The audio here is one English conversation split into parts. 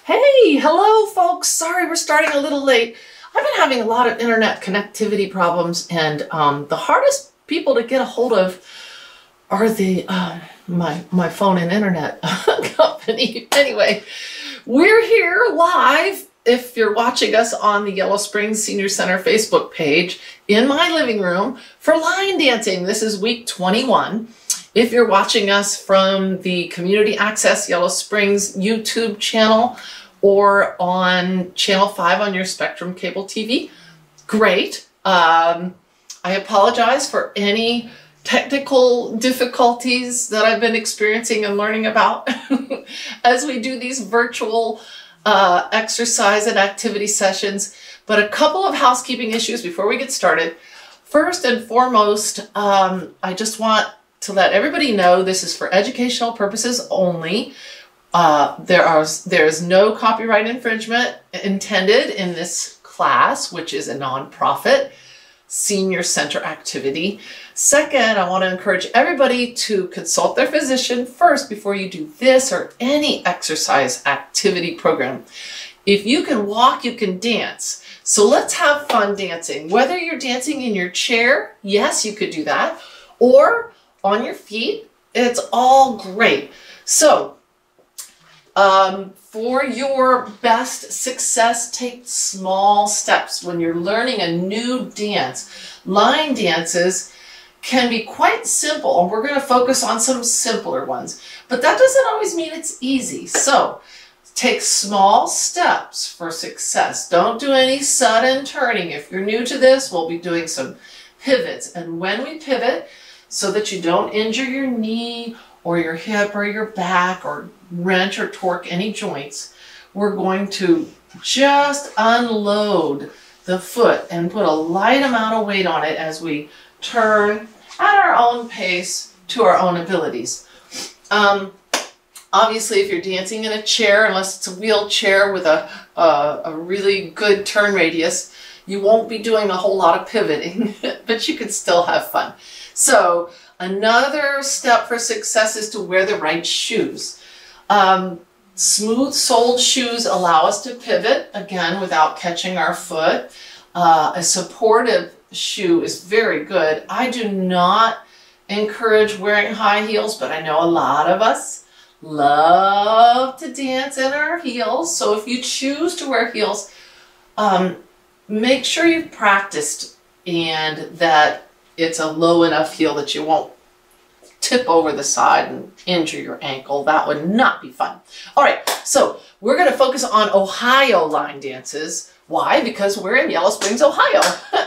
Hey, hello folks. Sorry we're starting a little late. I've been having a lot of internet connectivity problems, and the hardest people to get a hold of are the my phone and internet company. Anyway, we're here live if you're watching us on the Yellow Springs Senior Center Facebook page in my living room for line dancing. This is week 21. If you're watching us from the Community Access Yellow Springs YouTube channel or on Channel 5 on your Spectrum Cable TV, great. I apologize for any technical difficulties that I've been experiencing and learning about as we do these virtual exercise and activity sessions. But a couple of housekeeping issues before we get started. First and foremost, I just want to let everybody know this is for educational purposes only. There is no copyright infringement intended in this class, which is a nonprofit senior center activity. Second, I want to encourage everybody to consult their physician first before you do this or any exercise activity program. If you can walk, you can dance. So let's have fun dancing. Whether you're dancing in your chair, yes, you could do that, or on your feet, it's all great. So for your best success, take small steps. When you're learning a new dance, line dances can be quite simple, and we're going to focus on some simpler ones, but that doesn't always mean it's easy. So take small steps for success. Don't do any sudden turning. If you're new to this, we'll be doing some pivots, and when we pivot, so that you don't injure your knee or your hip or your back or wrench or torque any joints, we're going to just unload the foot and put a light amount of weight on it as we turn at our own pace to our own abilities. Obviously, if you're dancing in a chair, unless it's a wheelchair with a really good turn radius, you won't be doing a whole lot of pivoting, but you can still have fun. So another step for success is to wear the right shoes. Smooth-soled shoes allow us to pivot, again, without catching our foot. A supportive shoe is very good. I do not encourage wearing high heels, but I know a lot of us love to dance in our heels. So if you choose to wear heels, make sure you've practiced and that it's a low enough heel that you won't tip over the side and injure your ankle. That would not be fun. All right, so we're going to focus on Ohio line dances. Why? Because we're in Yellow Springs, Ohio.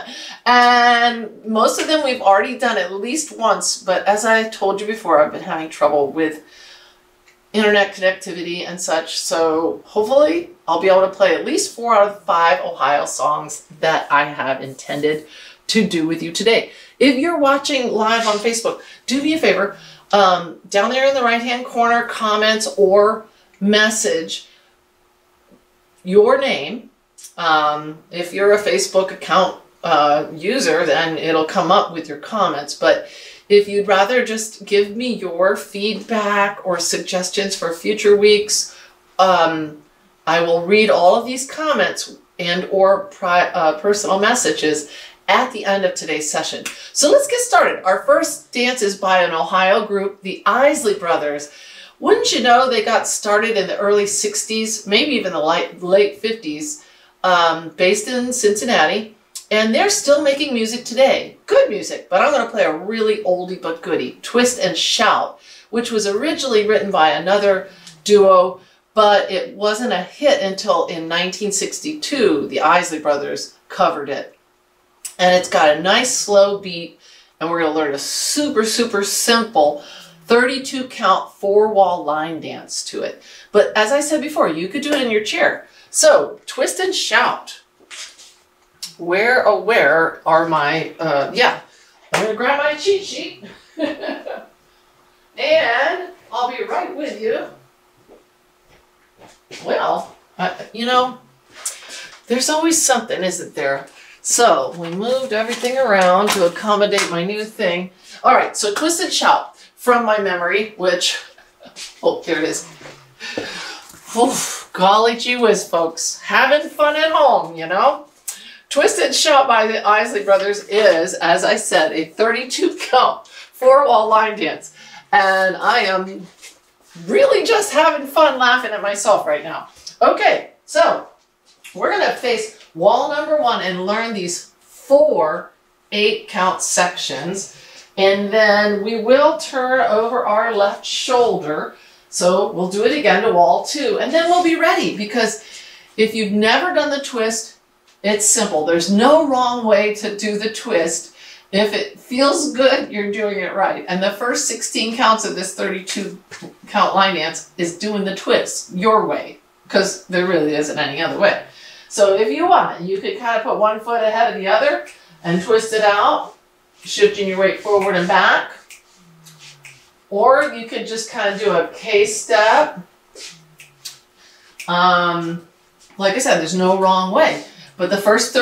And most of them we've already done at least once, but as I told you before, I've been having trouble with internet connectivity and such, so hopefully I'll be able to play at least 4 out of 5 Ohio songs that I have intended to do with you today. If you're watching live on Facebook, do me a favor, down there in the right hand corner, comments or message your name. If you're a Facebook account user, then it'll come up with your comments, but if you'd rather just give me your feedback or suggestions for future weeks, I will read all of these comments and or personal messages at the end of today's session. So let's get started. Our first dance is by an Ohio group, the Isley Brothers. Wouldn't you know, they got started in the early 60s, maybe even the late 50s, based in Cincinnati, and they're still making music today. Good music, but I'm going to play a really oldie but goodie, Twist and Shout, which was originally written by another duo, but it wasn't a hit until in 1962 the Isley Brothers covered it. And it's got a nice slow beat, and we're going to learn a super, super simple 32 count 4-wall line dance to it. But as I said before, you could do it in your chair. So, Twist and Shout. Where are my, I'm going to grab my cheat sheet. And I'll be right with you. Well, you know, there's always something, isn't there? So we moved everything around to accommodate my new thing. All right, so Twist and Shout from my memory, which, oh, here it is. Oof, golly gee whiz, folks. Having fun at home, you know? Twist and Shout by the Isley Brothers is, as I said, a 32 count 4-wall line dance. And I am really just having fun laughing at myself right now. Okay, so we're going to face wall number 1 and learn these 4 8-count sections. And then we will turn over our left shoulder. So we'll do it again to wall 2. And then we'll be ready, because if you've never done the twist, it's simple. There's no wrong way to do the twist. If it feels good, you're doing it right. And the first 16 counts of this 32 count line dance is doing the twist your way, because there really isn't any other way. So if you want it, you could kind of put one foot ahead of the other and twist it out, shifting your weight forward and back. Or you could just kind of do a K-step. Like I said, there's no wrong way. But the first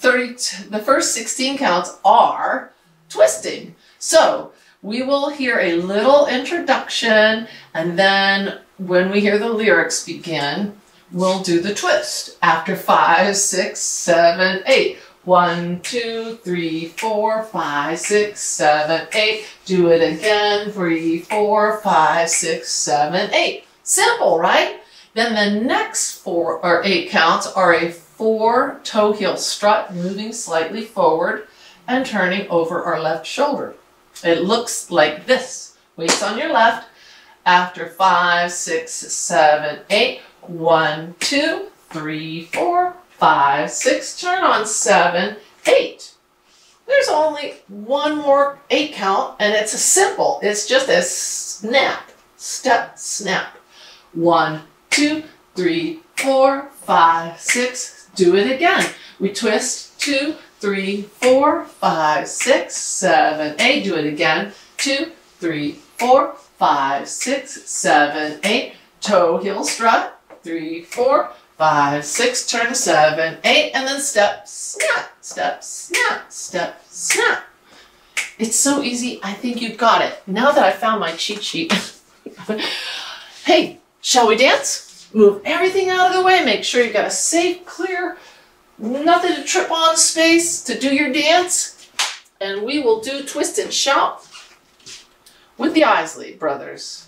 16 counts are twisting. So we will hear a little introduction, and then when we hear the lyrics begin, we'll do the twist. After 5, 6, 7, 8. 1, 2, 3, 4, 5, 6, 7, 8. Do it again. 3, 4, 5, 6, 7, 8. Simple, right? Then the next 4 or 8 counts are a 4 toe heel strut, moving slightly forward and turning over our left shoulder. It looks like this. Weights on your left. After 5, 6, 7, 8. 1, 2, 3, 4, 5, 6. Turn on 7, 8. There's only one more 8 count, and it's a simple. It's just a snap, step, snap. 1, 2, 3, 4, 5, 6. Do it again. We twist 2, 3, 4, 5, 6, 7, 8. Do it again. 2, 3, 4, 5, 6, 7, 8. Toe heel strut. 3, 4, 5, 6. Turn to 7, 8, and then step, snap, step, snap, step, snap. It's so easy. I think you've got it. Now that I found my cheat sheet. Hey, shall we dance? Move everything out of the way. Make sure you've got a safe, clear, nothing to trip on space to do your dance. And we will do Twist and Shout with the Isley Brothers.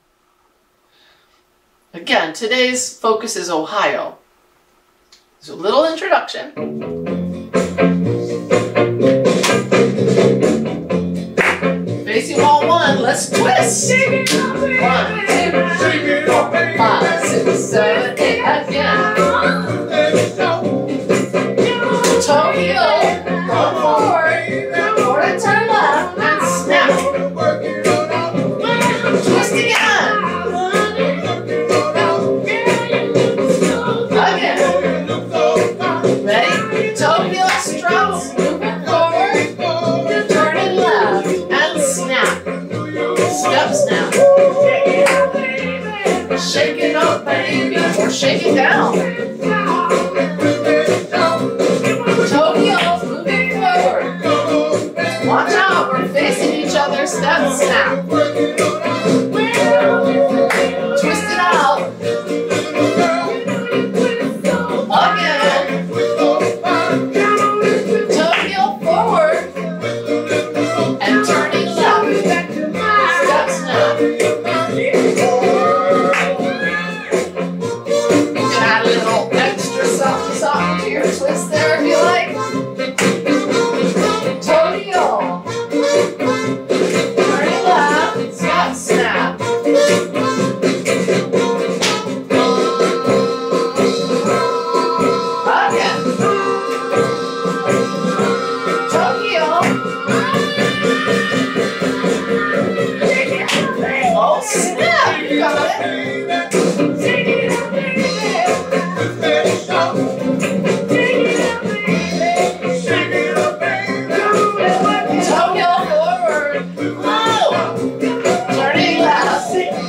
Again, today's focus is Ohio. So a little introduction. Facing wall 1, let's twist. 1, 2, 3, 4, 5, 6, 7, 8. Again. Toe heel, go forward, forward, turn left, and snap. Twist again. Again. Ready? Toe heel struts, moving forward, turning left, and snap. Step, snap. Shake it up, baby, or shake it down. Toe heels moving forward. Watch out, we're facing each other. Step, snap. Twist it out. Again. Toe heel forward. And turning left. Step, snap. You can add a little extra soft to your twist there if you like. Toe heel. Turning left. Step, snap. Again. Toe heel. Oh, snap! You got it. Toe heel forward. Oh. Turning left.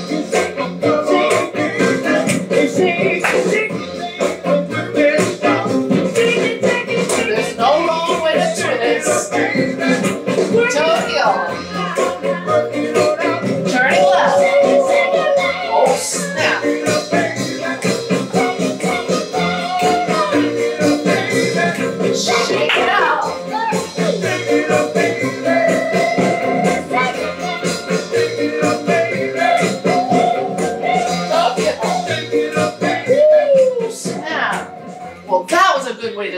There's no wrong way to twist. Toe heel. Turning left. Oh,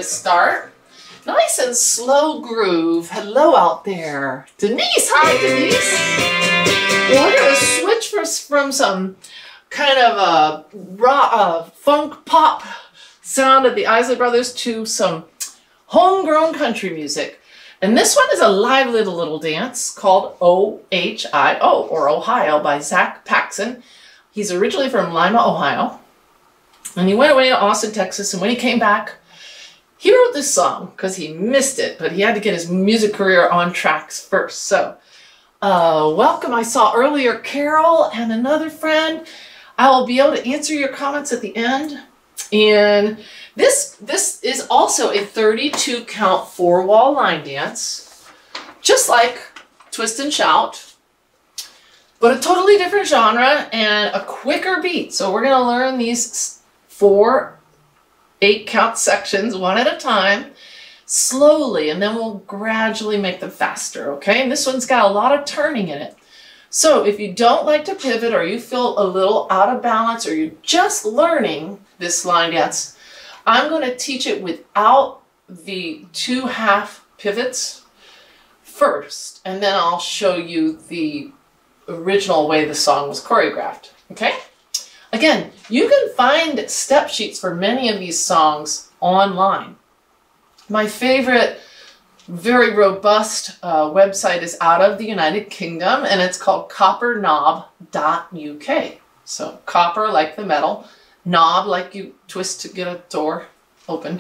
start. Nice and slow groove. Hello out there. Denise, hi Denise. Well, we're gonna switch from some kind of a rock, funk pop sound of the Isley Brothers to some homegrown country music. And this one is a lively little dance called O-H-I-O, or Ohio, by Zach Paxson. He's originally from Lima, Ohio. And he went away to Austin, Texas, and when he came back, he wrote this song because he missed it, but he had to get his music career on tracks first. So, welcome. I saw earlier Carol and another friend. I will be able to answer your comments at the end. And this is also a 32 count 4-wall line dance, just like Twist and Shout, but a totally different genre and a quicker beat. So we're going to learn these 4 8-count sections one at a time, slowly, and then we'll gradually make them faster, okay? And this one's got a lot of turning in it. So if you don't like to pivot, or you feel a little out of balance, or you're just learning this line dance, I'm going to teach it without the 2 half pivots first, and then I'll show you the original way the song was choreographed, okay? Again, you can find step sheets for many of these songs online. My favorite, very robust website is out of the United Kingdom, and it's called copperknob.uk. So copper like the metal, knob like you twist to get a door open,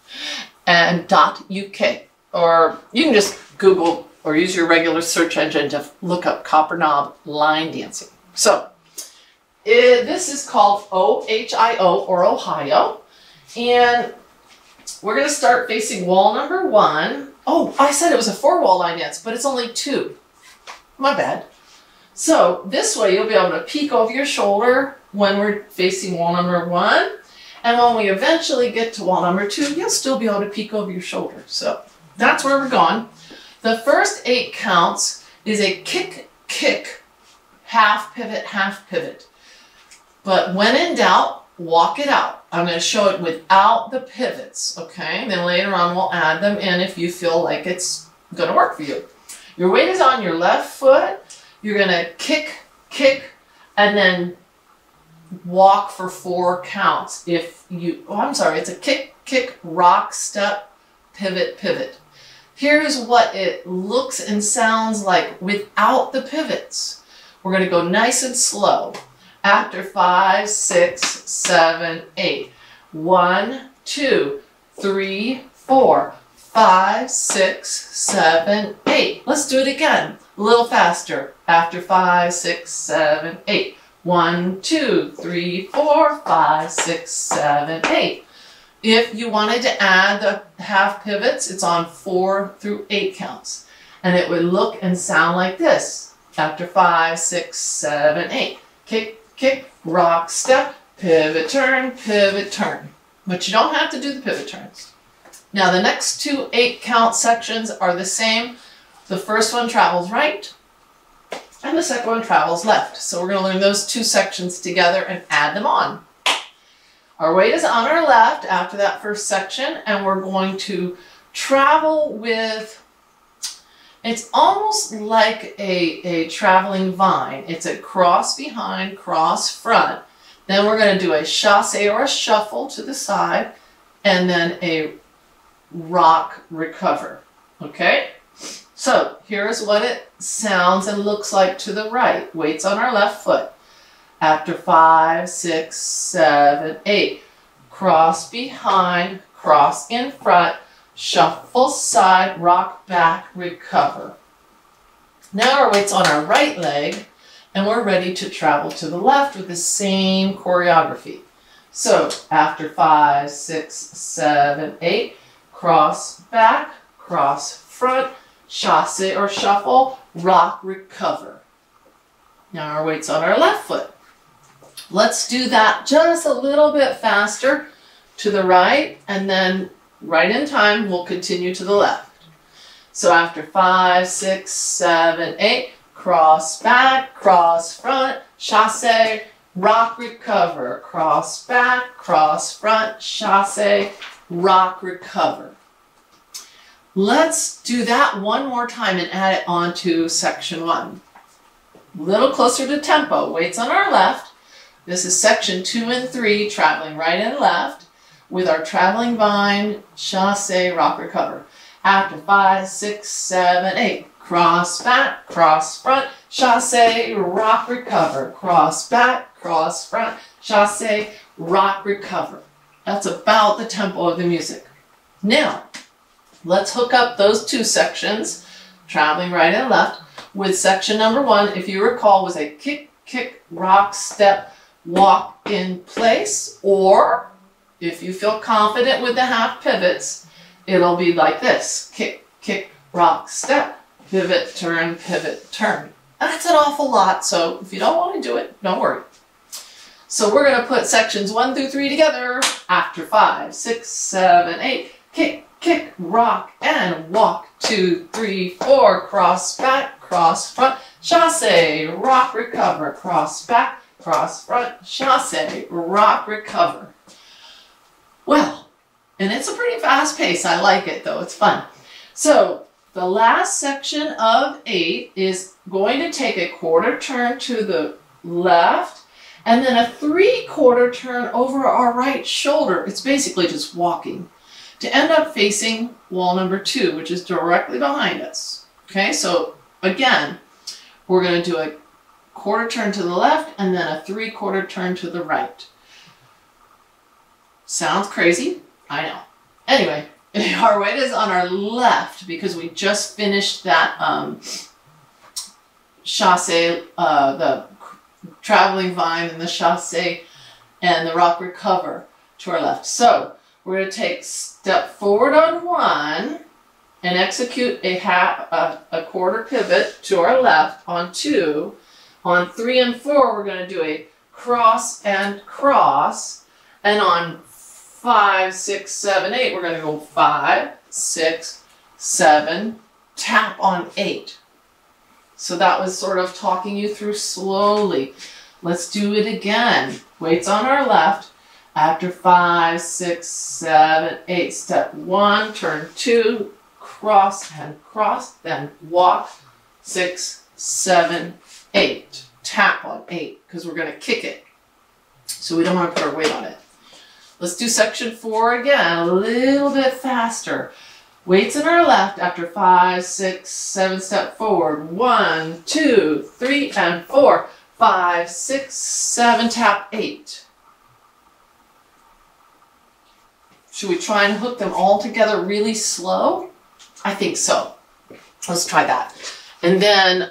and .uk. Or you can just Google or use your regular search engine to look up copper knob line dancing. So this is called O-H-I-O, or Ohio, and we're going to start facing wall number 1. Oh, I said it was a 4-wall line dance, but it's only 2. My bad. So this way you'll be able to peek over your shoulder when we're facing wall number 1, and when we eventually get to wall number 2, you'll still be able to peek over your shoulder. So that's where we're going. The first 8 counts is a kick, kick, half pivot, half pivot. But when in doubt, walk it out. I'm going to show it without the pivots, okay? Then later on we'll add them in if you feel like it's going to work for you. Your weight is on your left foot. You're going to kick, kick, and then walk for 4 counts. It's a kick, kick, rock, step, pivot, pivot. Here's what it looks and sounds like without the pivots. We're going to go nice and slow. After 5, 6, 7, 8. 1, 2, 3, 4, 5, 6, 7, 8. Let's do it again. A little faster. After 5, 6, 7, 8. 1, 2, 3, 4, 5, 6, 7, 8. If you wanted to add the half pivots, it's on 4 through 8 counts. And it would look and sound like this. After 5, 6, 7, 8. Kick, kick, rock, step, pivot, turn, pivot, turn. But you don't have to do the pivot turns. Now the next 2 8-count sections are the same. The first one travels right, and the second one travels left. So we're going to learn those 2 sections together and add them on. Our weight is on our left after that first section, and we're going to travel with, it's almost like a traveling vine. It's a cross behind, cross front. Then we're going to do a chasse or a shuffle to the side, and then a rock recover. Okay? So here's what it sounds and looks like to the right. Weight's on our left foot. After 5, 6, 7, 8. Cross behind, cross in front, shuffle side, rock back, recover. Now our weight's on our right leg, and we're ready to travel to the left with the same choreography. So after 5, 6, 7, 8, cross back, cross front, chasse or shuffle, rock, recover. Now our weight's on our left foot. Let's do that just a little bit faster to the right, and then right in time we'll continue to the left. So after 5, 6, 7, 8, cross back, cross front, chasse, rock, recover, cross back, cross front, chasse, rock, recover. Let's do that one more time and add it on to section 1. A little closer to tempo. Weights on our left. This is section 2 and 3, traveling right and left with our traveling vine, chasse, rock, recover. After 5, 6, 7, 8. Cross back, cross front, chasse, rock, recover. Cross back, cross front, chasse, rock, recover. That's about the tempo of the music. Now, let's hook up those 2 sections, traveling right and left, with section number 1, if you recall, was a kick, kick, rock, step, walk in place, or if you feel confident with the half pivots, it'll be like this. Kick, kick, rock, step, pivot, turn, pivot, turn. That's an awful lot, so if you don't want to do it, don't worry. So we're going to put sections 1 through 3 together. After 5, 6, 7, 8, kick, kick, rock, and walk. 2, 3, 4, cross back, cross front, chasse, rock, recover, cross back, cross front, chasse, rock, recover. Well, and it's a pretty fast pace. I like it though, it's fun. So the last section of 8 is going to take a quarter turn to the left and then a 3/4 turn over our right shoulder. It's basically just walking to end up facing wall number 2, which is directly behind us. Okay, so again, we're going to do a quarter turn to the left and then a 3/4 turn to the right. Sounds crazy, I know. Anyway, our weight is on our left because we just finished that chasse, the traveling vine and the chasse and the rock, recover to our left. So we're going to take step forward on 1 and execute a quarter pivot to our left on 2. On 3 and 4, we're going to do a cross and cross. And on 5, 6, 7, 8, we're going to go 5, 6, 7, tap on 8. So that was sort of talking you through slowly. Let's do it again. Weights on our left. After 5, 6, 7, 8, step 1, turn 2, cross and cross, then walk, 6, 7, 8. Tap on 8 because we're going to kick it. So we don't want to put our weight on it. Let's do section 4 again, a little bit faster. Weights on our left. After 5, 6, 7, step forward. 1, 2, 3, and 4. 5, 6, 7, tap 8. Should we try and hook them all together really slow? I think so. Let's try that. And then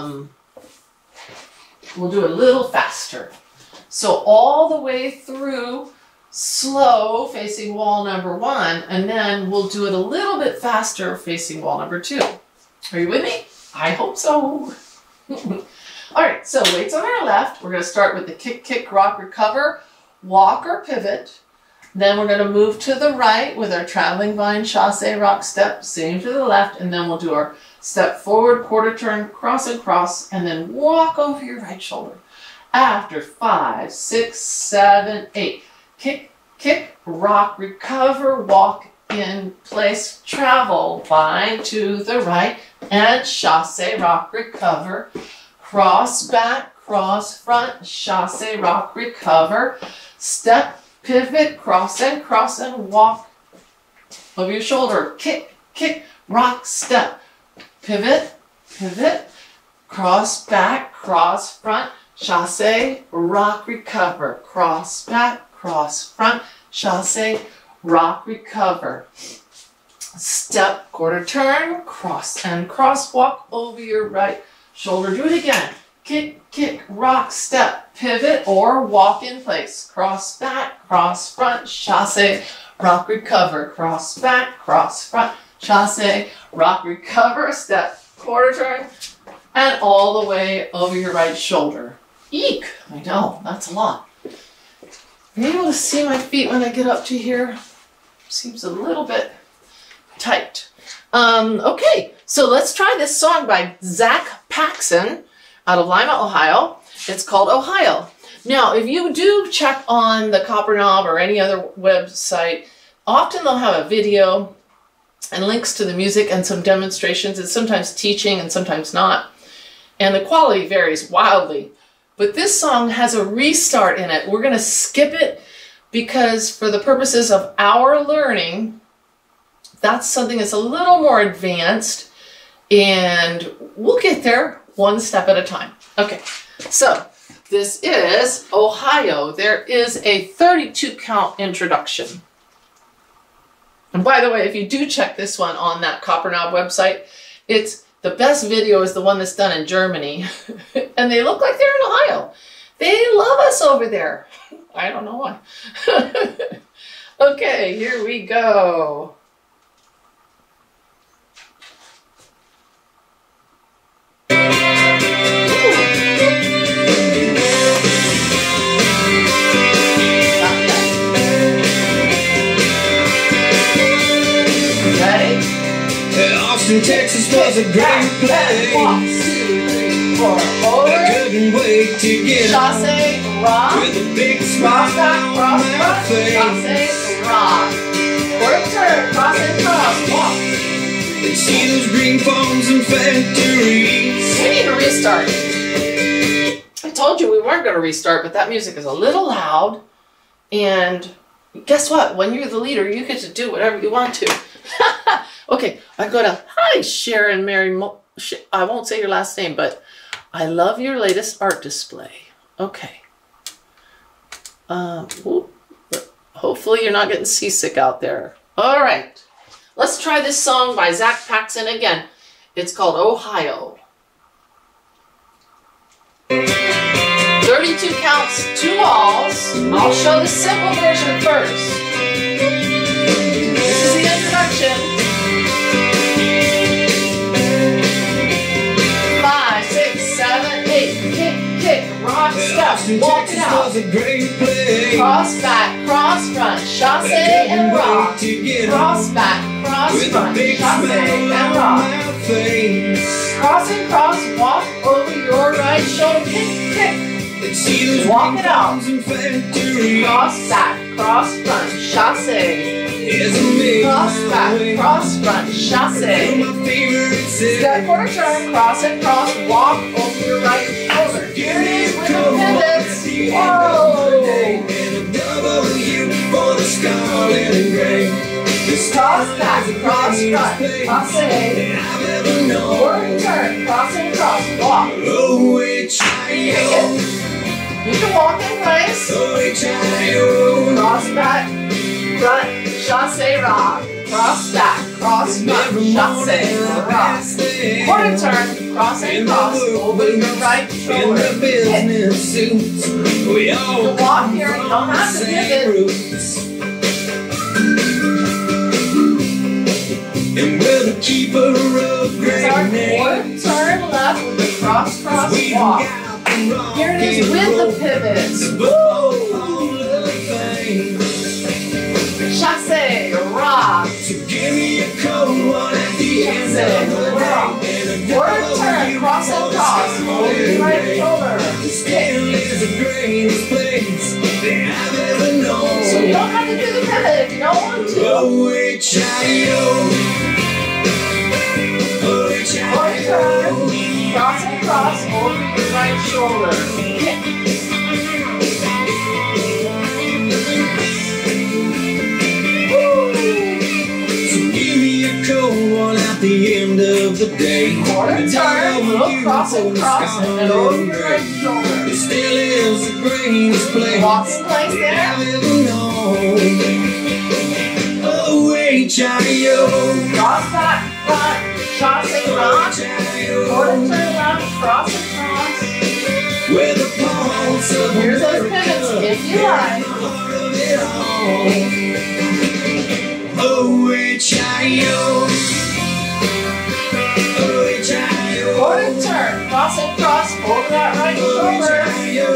we'll do a little faster. So all the way through slow facing wall number 1, and then we'll do it a little bit faster facing wall number 2. Are you with me? I hope so. All right, so weights on our left. We're going to start with the kick, kick, rock, recover, walk or pivot. Then we're going to move to the right with our traveling vine, chasse, rock, step, same to the left, and then we'll do our step forward, quarter turn, cross and cross, and then walk over your right shoulder. After 5, 6, 7, 8, kick, kick, rock, recover, walk in place, travel, vine to the right, and chasse, rock, recover, cross back, cross front, chasse, rock, recover, step, pivot, cross and walk over your shoulder. Kick, kick, rock, step. Pivot, pivot, cross back, cross front, chasse, rock, recover. Cross back, cross front, chasse, rock, recover. Step, quarter turn, cross and cross, walk over your right shoulder. Do it again. Kick, kick, rock, step, pivot, or walk in place. Cross back, cross front, chasse, rock, recover. Cross back, cross front, chasse, rock, recover, step, quarter turn, and all the way over your right shoulder. Eek! I know, that's a lot. Are you able to see my feet when I get up to here? Seems a little bit tight. Okay, so let's try this song by Zach Paxson out of Lima, Ohio. It's called Ohio. Now, if you do check on the Copper Knob or any other website, Often they'll have a video and links to the music and some demonstrations, and sometimes teaching and sometimes not. And the quality varies wildly. But this song has a restart in it. We're going to skip it because for the purposes of our learning, that's something that's a little more advanced, and we'll get there one step at a time. Okay, so this is Ohio. There is a 32 count introduction. And by the way, if you do check this one on that Copper Knob website, it's the best video is the one that's done in Germany. And they look like they're in Ohio. They love us over there. I don't know why. Okay, here we go. Austin, Texas was a great place. 1, 2, 3, 4, over. I couldn't wait to get Chassé, rock. with a big Cross smile back, on cross my front. face. Chassé, rock. Quarter turn, cross and cross, walk. And see those green farms and factories. We need to restart. I told you we weren't going to restart, but that music is a little loud. And guess what? When you're the leader, you get to do whatever you want to. Okay, I go to, hi, Sharon Mary, I won't say your last name, but I love your latest art display. Okay. Hopefully you're not getting seasick out there. All right, let's try this song by Zach Paxson again. It's called Ohio. 32 counts, 2 walls. I'll show the simple version first. This is the introduction. 5, 6, 7, 8. Kick, kick, rock, step, walk it out. Cross back, cross front, chassé and rock. Cross back, cross front, chassé and rock. Cross and cross, walk over your right shoulder. Kick, kick. Walk it out. Cross back, cross front, chassé. Cross back, cross front, chassé. Step quarter turn, cross and cross, walk over your right shoulder. Here it is with the pivots. Whoa! Cross back, cross front, chassé. Quarter turn, cross and cross, walk. Kick it. You can walk in place. Cross back, front, chassé, rock. Cross back, cross front, chassé, rock. Quarter turn, cross and cross over your right shoulder. Hit. You can walk here, you don't have to pivot. And we're the keeper of Here's our great quarter turn left with the cross, cross, walk. Here it is with the pivots. Chassé, rock. So give me a cold one at the end of the day. Quarter turn, cross and cross, over your right shoulder. Still is the greatest place that I've ever known. So you don't have to do the pivot if you don't want to. O-H-I-O. Quarter turn, cross and cross, over your right shoulder. Kick. The end of the day. Quarter turn, little cross and cross, and over your right shoulder. It still is the greatest place Walk in place there. I've ever known. O-H-I-O. Cross back, front, chassé, rock. Quarter turn left, cross and cross. With the pulse of Here's those pivots if you like. O-H-I-O. Quarter turn, cross and cross, over that right shoulder.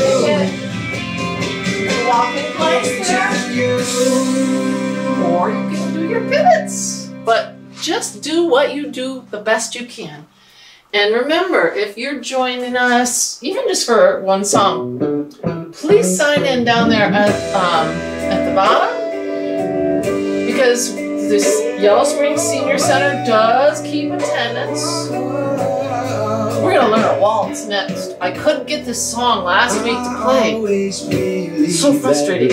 Kick it. Walk in place there. Or you can do your pivots. But just do what you do the best you can. And remember, if you're joining us, even just for one song, please sign in down there at the bottom. because this Yellow Springs Senior Center does keep attendance. We're gonna learn a waltz next. I couldn't get this song last week to play. It's so frustrating.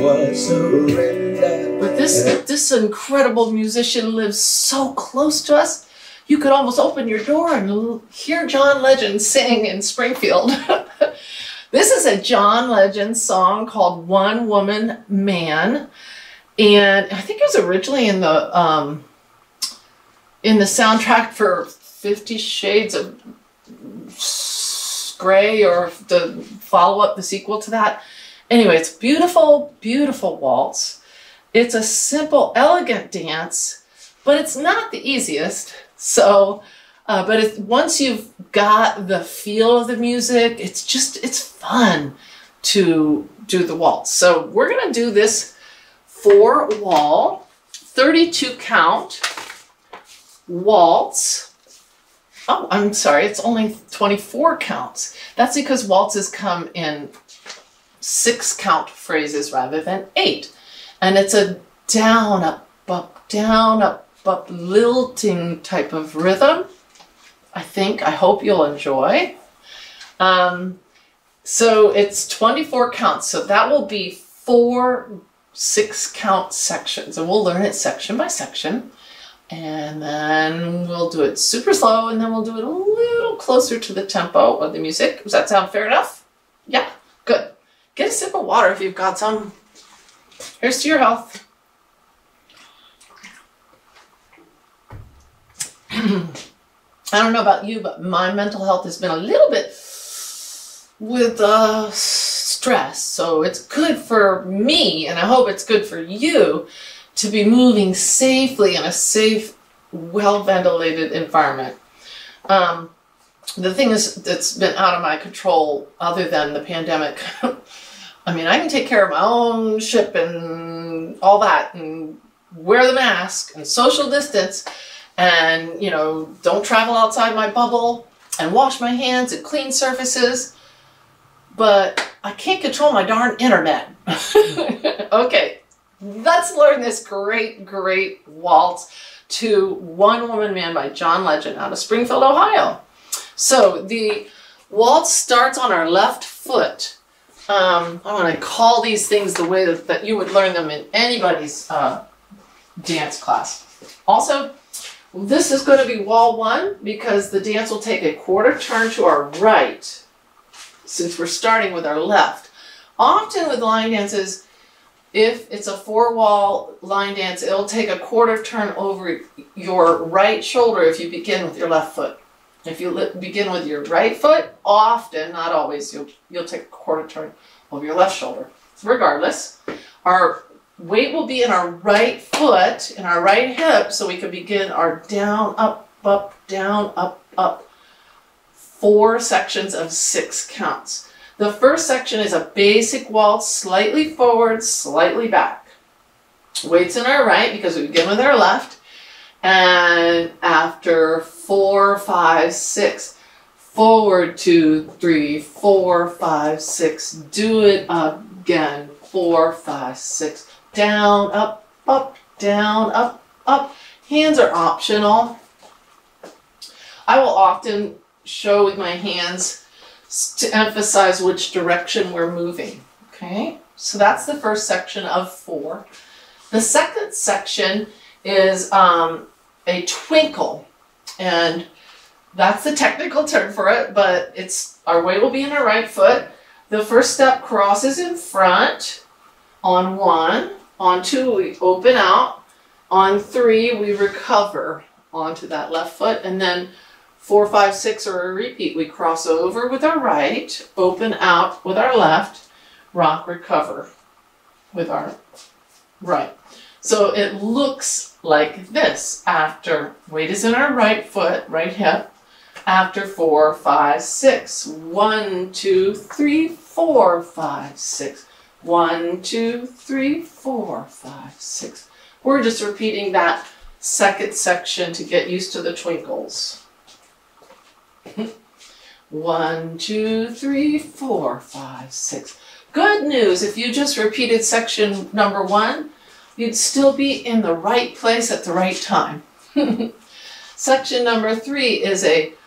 But this incredible musician lives so close to us. You could almost open your door and hear John Legend sing in Springfield. This is a John Legend song called One Woman Man. And I think it was originally in the soundtrack for 50 Shades of Grey, or the follow-up, the sequel to that. Anyway, it's beautiful, beautiful waltz. It's a simple, elegant dance, but it's not the easiest. So, but once you've got the feel of the music, it's fun to do the waltz. So we're gonna do this 4-wall, 32 count waltz. Oh, I'm sorry, it's only 24 counts. That's because waltzes come in 6 count phrases rather than 8. And it's a down, up, lilting type of rhythm. I hope you'll enjoy. So it's 24 counts, so that will be 4 6-count sections, and we'll learn it section by section. And then we'll do it super slow, and then we'll do it a little closer to the tempo of the music. Does that sound fair enough? Yeah, good. Get a sip of water if you've got some. Here's to your health. I don't know about you, but my mental health has been a little bit with stress. So it's good for me, and I hope it's good for you, to be moving safely in a safe, well-ventilated environment. The thing is that's been out of my control other than the pandemic. I mean, I can take care of my own ship and all that, and wear the mask and social distance, and, you know, don't travel outside my bubble, and wash my hands and clean surfaces, but I can't control my darn internet. Okay, let's learn this great, great waltz to One Woman Man by John Legend out of Springfield, Ohio. So the waltz starts on our left foot. I want to call these things the way that you would learn them in anybody's dance class. Also, this is going to be wall 1 because the dance will take a quarter turn to our right since we're starting with our left. Often with line dances, if it's a 4-wall line dance, it'll take a quarter turn over your right shoulder if you begin with your left foot. If you begin with your right foot, often, not always, you'll take a quarter turn over your left shoulder. Regardless, our weight will be in our right foot, in our right hip, so we can begin our down, up, down, up. 4 sections of 6 counts. The first section is a basic waltz, slightly forward, slightly back. Weight's in our right because we begin with our left. And after 4, 5, 6, forward 2, 3, 4, 5, 6. Do it again. 4, 5, 6. Down, up, down, up. Hands are optional. I will often show with my hands to emphasize which direction we're moving. Okay, so that's the first section of 4. The second section is a twinkle, and that's the technical term for it, but our weight will be in our right foot. The first step crosses in front. On 1, on 2 we open out, on 3 we recover onto that left foot, and then 4, 5, 6 are a repeat. We cross over with our right, open out with our left, rock, recover with our right. So it looks like this. After weight is in our right foot, right hip, after 4, 5, 6. 1, 2, 3, 4, 5, 6. 1, 2, 3, 4, 5, 6. We're just repeating that second section to get used to the twinkles. 1, 2, 3, 4, 5, 6. Good news, if you just repeated section number 1, you'd still be in the right place at the right time. Section number 3 is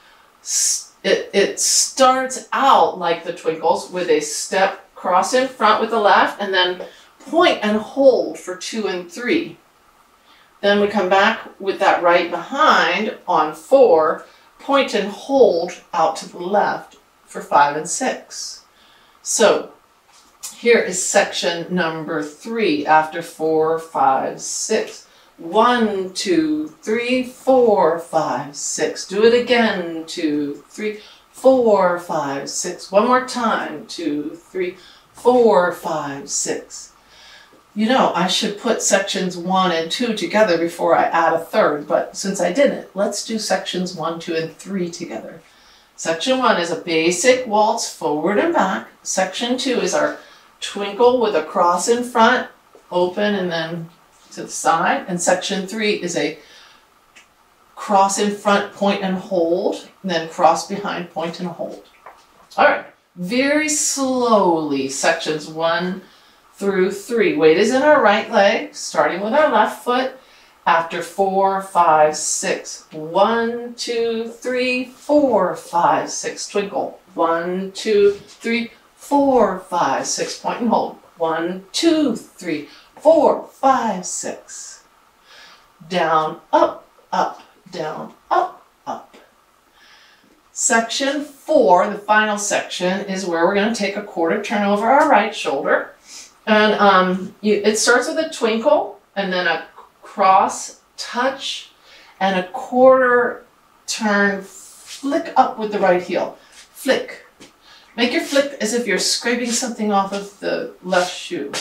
it starts out like the twinkles with a step cross in front with the left and then point and hold for 2 and 3. Then we come back with that right behind on 4, point and hold out to the left for 5 and 6. So here is section number 3 after 4, 5, 6. 1, 2, 3, 4, 5, 6. Do it again. 2, 3, 4, 5, 6. One more time. 2, 3, 4, 5, 6. You know, I should put sections 1 and 2 together before I add a third, but since I didn't, let's do sections 1, 2, and 3 together. Section 1 is a basic waltz forward and back. Section 2 is our twinkle with a cross in front, open and then to the side. And section 3 is a cross in front, point and hold, and then cross behind, point and hold. All right, very slowly, sections 1 through 3. Weight is in our right leg, starting with our left foot. After 4, 5, 6. 1, 2, 3, 4, 5, 6. Twinkle. 1, 2, 3, 4, 5, 6. Point and hold. 1, 2, 3, 4, 5, 6. Down, up, up, down, up, up. Section 4, the final section, is where we're going to take a quarter turn over our right shoulder. And it starts with a twinkle and then a cross touch and a quarter turn flick up with the right heel. Flick. Make your flick as if you're scraping something off of the left shoe.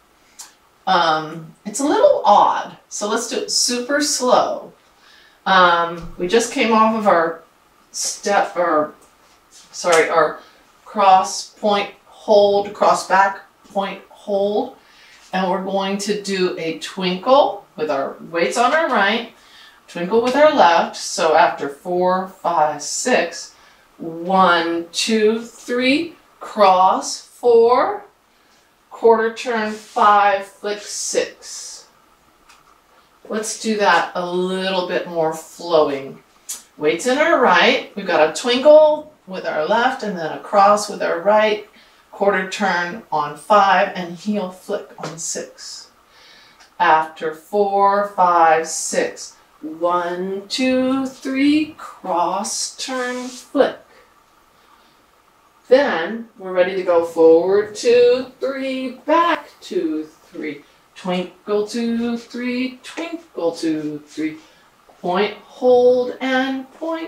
It's a little odd, so let's do it super slow. We just came off of our our cross, point, hold, cross back, point, hold, and we're going to do a twinkle with our weights on our right, twinkle with our left. So after 4, 5, 6, 1, 2, 3, cross, 4, quarter turn, 5, flick, 6. Let's do that a little bit more flowing. Weights in our right, we've got a twinkle with our left and then a cross with our right, quarter turn on 5 and heel flick on 6. After 4, 5, 6, 1, 2, 3, cross, turn, flick. Then we're ready to go forward, 2, 3, back, 2, 3, twinkle, 2, 3, twinkle, 2, 3, point, hold, and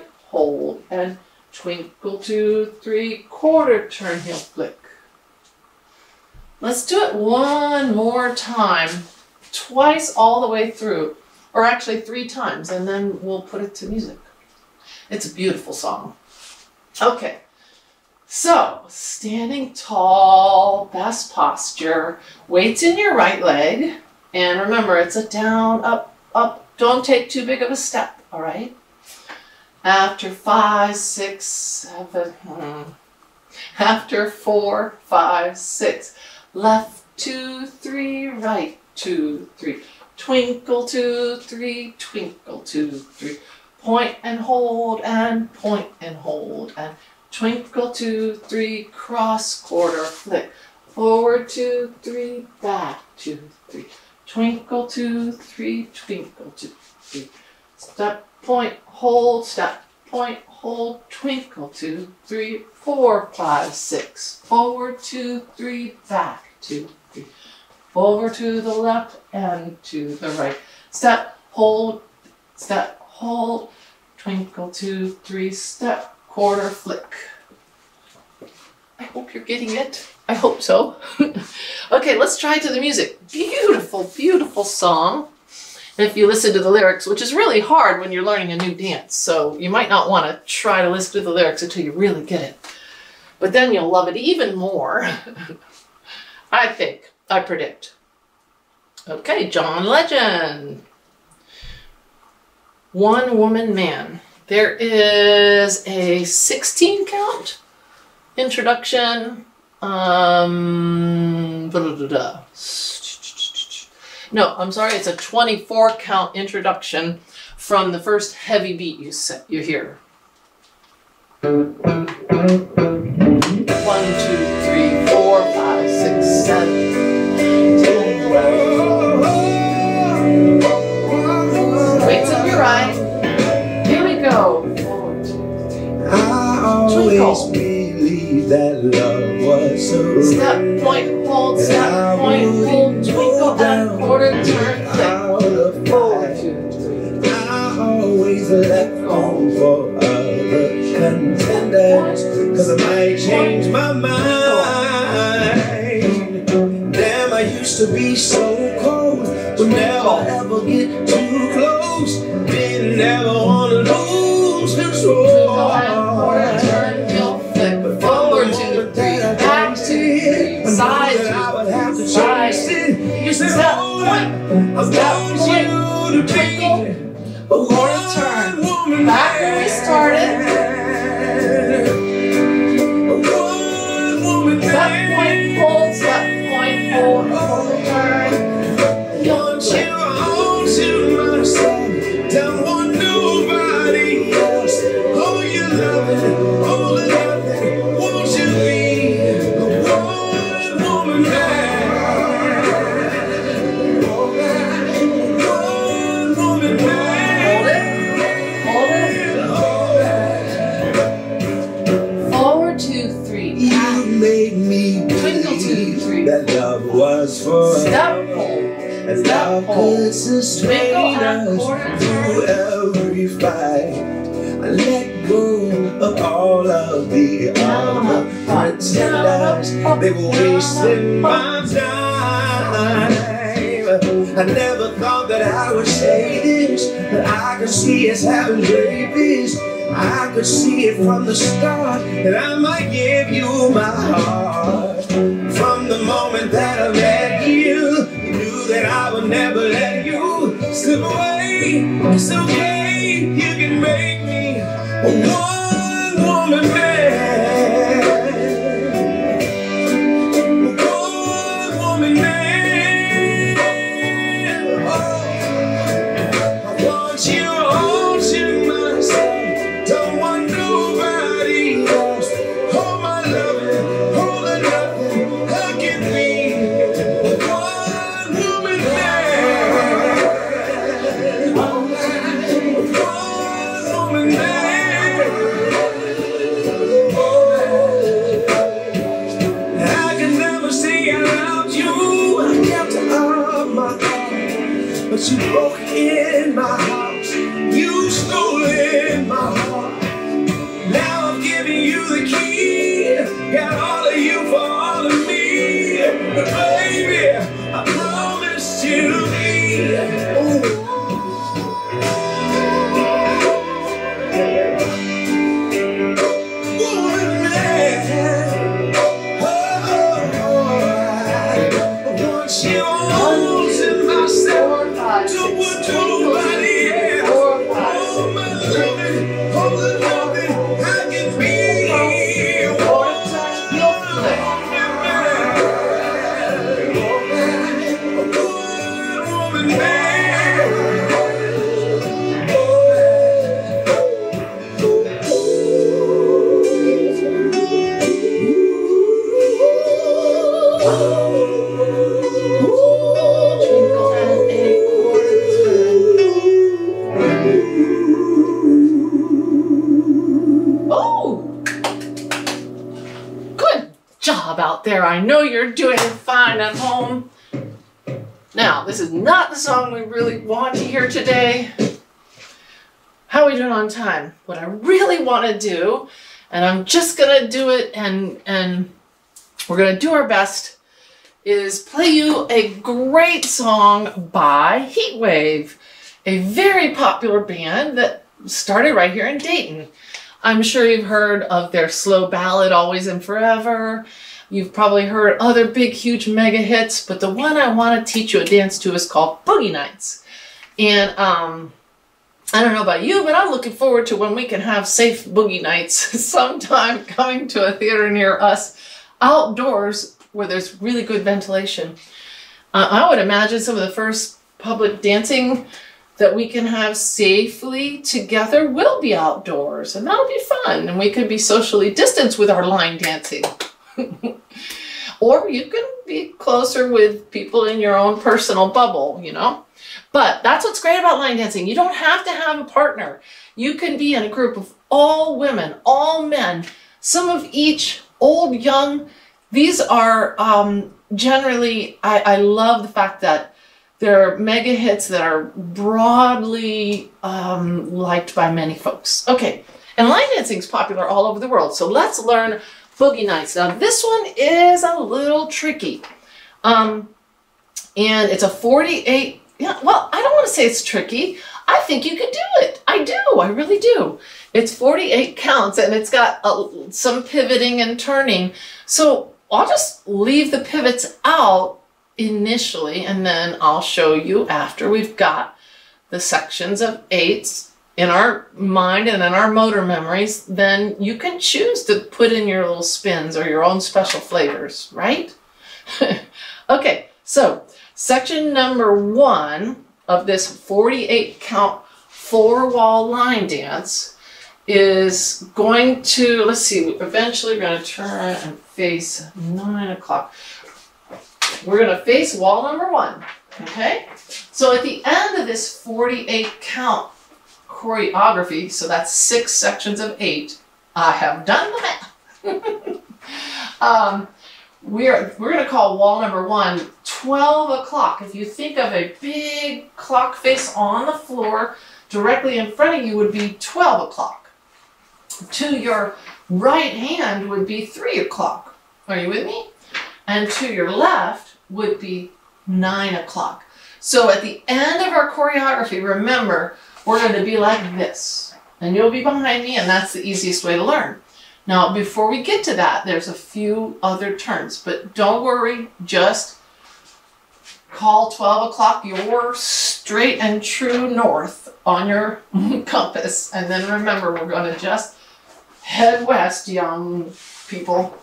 twinkle, 2, 3, quarter turn, heel flick. Let's do it one more time, twice all the way through, or actually 3 times, and then we'll put it to music. It's a beautiful song. Okay, so standing tall, best posture, weights in your right leg, and remember it's a down, up, up. Don't take too big of a step, all right? After 5, 6, 7, after 4, 5, 6, left 2, 3, right 2, 3, twinkle 2, 3, twinkle 2, 3, point and hold and twinkle 2, 3, cross, quarter, flick, forward 2, 3, back 2, 3, twinkle 2, 3, twinkle 2, 3, step, point, hold, step, point, hold, twinkle 2, 3, 4, 5, 6, forward 2, 3, back 2, 3, over to the left and to the right, step, hold, twinkle 2, 3, step, quarter, flick. I hope you're getting it. I hope so. Okay, let's try to the music. Beautiful, beautiful song. And if you listen to the lyrics, which is really hard when you're learning a new dance, so you might not want to try to listen to the lyrics until you really get it. But then you'll love it even more. I predict. Okay, John Legend. One Woman Man. There is a 16 count introduction. Now No, I'm sorry, it's a 24 count introduction from the first heavy beat you hear. 1, 2, 3, 4, 5, 6, 7, 10, 11. Wait till you're right. Here we go. I always believed that love was so step, point, hold, step, point, hold, twinkle, and quarter turn, click. 4, 2, 3. I always left home for other contenders, 'cause I might change my mind. Damn, I used to be so cold, would never ever get too close. Didn't ever wanna lose control. Quarter turn, heel, flip. 4, 2, 3. Back, 2, 3. Side, 2, 3. Side. You step, point. Step, point. Twinkle. Quarter turn. Back where we started. Step, point, hold. Step, point, hold. Quarter turn. Want you all to myself, don't want nobody else. Oh, you love it, all the loving, won't you be a one woman man? One woman man. Hold it. 4, 2, 3. You made me Twinkle, 2, 3. believe that love was for Step, hold. and Step, love hold. could sustain Twinkle and us quarter through every fight. I let go of all of the other pretenders. They were wasting my time. I never thought that I would say this, but I could see us having babies. I could see it from the start that I might give you my heart. From the moment that I met you, you knew that I would never let you slip away. It's okay, you can make me a one-woman man. A one-woman man. Oh, I want you all to myself, don't want nobody else. Hold my loving, hold the nothing, how can we a one-woman man? One-woman man. I can never say I loved you. I kept up my heart, but you broke in my house. You stole in my heart. Now I'm giving you the key. Got all of you for all of me. But baby, I promised you to be woman man. Oh, I want you all to myself. 4, 5, 6, Don't want 7, nobody else. 4, 5, Oh, my loving, oh, the loving, I can be quarter turn, heel, flip. one woman man. Twinkle and a quarter turn. Oh! Good job out there. I know you're doing fine at home. Now, this is not the song we really want to hear today. How are we doing on time? What I really want to do, and I'm just gonna do it, and we're gonna do our best, is play you a great song by Heatwave, a very popular band that started right here in Dayton. I'm sure you've heard of their slow ballad, Always and Forever. You've probably heard other big, huge mega hits, but the one I want to teach you a dance to is called Boogie Nights. And I don't know about you, but I'm looking forward to when we can have safe boogie nights sometime coming to a theater near us, outdoors where there's really good ventilation. I would imagine some of the first public dancing that we can have safely together will be outdoors, and that'll be fun, and we could be socially distanced with our line dancing. Or you can be closer with people in your own personal bubble, you know. But that's what's great about line dancing. You don't have to have a partner. You can be in a group of all women, all men, some of each, old, young. These are generally, I love the fact that they're mega hits that are broadly liked by many folks. Okay, and line dancing is popular all over the world. So let's learn Boogie Nights. Now this one is a little tricky. And it's a 48, yeah, well, I don't want to say it's tricky. I think you can do it. I do, I really do. It's 48 counts and it's got some pivoting and turning. So I'll just leave the pivots out initially, and then I'll show you after we've got the sections of 8s in our mind and in our motor memories. Then you can choose to put in your little spins or your own special flavors, right? Okay, so section number 1 of this 48 count 4-wall line dance is going to, let's see, eventually we're going to turn and face 9 o'clock. We're going to face wall number 1, okay? So at the end of this 48 count choreography, so that's 6 sections of 8, I have done the math. We're going to call wall number 1 12 o'clock. If you think of a big clock face on the floor, directly in front of you would be 12 o'clock. To your right hand would be 3 o'clock. Are you with me? And to your left would be 9 o'clock. So at the end of our choreography, remember, we're going to be like this. And you'll be behind me, and that's the easiest way to learn. Now, before we get to that, there's a few other turns. But don't worry, just call 12 o'clock your straight and true north on your compass. And then remember, we're going to just head west, young people.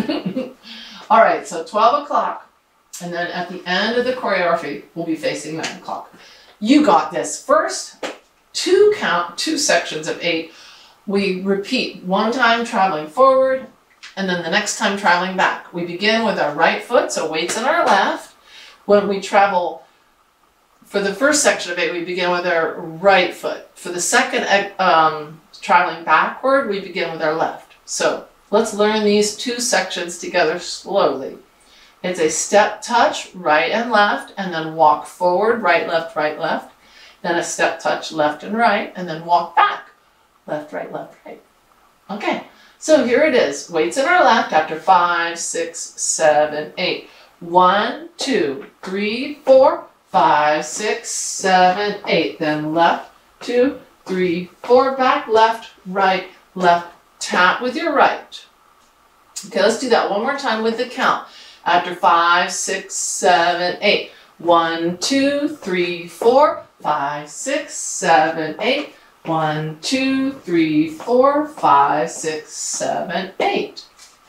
All right, so 12 o'clock. And then at the end of the choreography, we'll be facing 9 o'clock. You got this. First, 2 sections of 8. We repeat 1 time traveling forward, and then the next time traveling back. We begin with our right foot, so weights in our left. When we travel, for the first section of 8, we begin with our right foot. For the second traveling backward, we begin with our left. So let's learn these 2 sections together slowly. It's a step touch, right and left, and then walk forward, right, left, then a step touch, left and right, and then walk back, left, right. Okay, so here it is. Weights in our left after 5, 6, 7, 8. 1, 2, 3, 4, 5, 6, 7, 8. Then left, 2, 3, 4, back, left, tap with your right. Okay, let's do that one more time with the count. After 5, 6, 7, 8. 1, 2, 3, 4, 5, 6, 7, 8. 1, 2, 3, 4, 5, 6, 7, 8.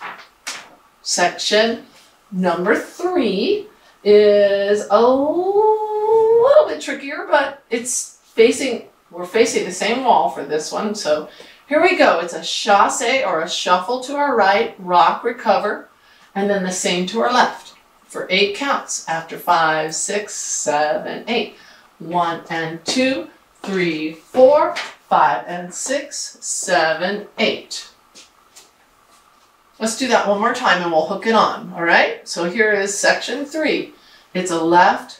Section number 3 is a little bit trickier, but we're facing the same wall for this one. So here we go. It's a chassé or a shuffle to our right, rock, recover, and then the same to our left for 8 counts. After 5, 6, 7, 8. 1 and 2, 3, 4, 5 and 6, 7, 8. Let's do that one more time and we'll hook it on, all right? So here is section 3. It's a right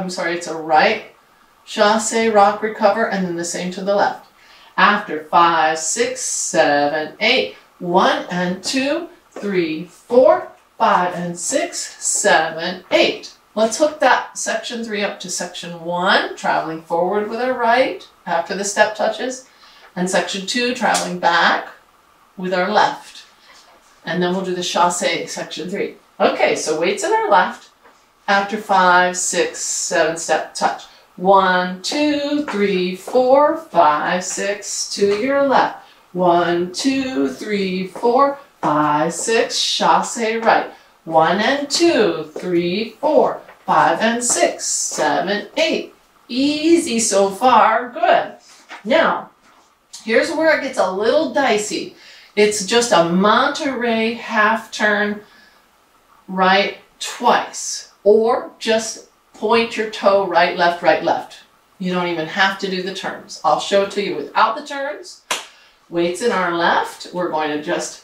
chassé, rock, recover, and then the same to the left. After 5, 6, 7, 8. 1 and 2, 3, 4, 5 and 6, 7, 8. Let's hook that section 3 up to section 1, traveling forward with our right after the step touches, and section 2, traveling back with our left. And then we'll do the chassé, section 3. Okay, so weights in our left after 5, 6, 7 step touch. 1, 2, 3, 4, 5, 6 to your left. 1, 2, 3, 4, 5, 6, chassé right. 1 and 2, 3, 4, 5 and 6, 7, 8. Easy so far, good. Now, here's where it gets a little dicey. It's just a Monterey half turn right twice, or just point your toe right, left, right, left. You don't even have to do the turns. I'll show it to you without the turns. Weights in our left, we're going to just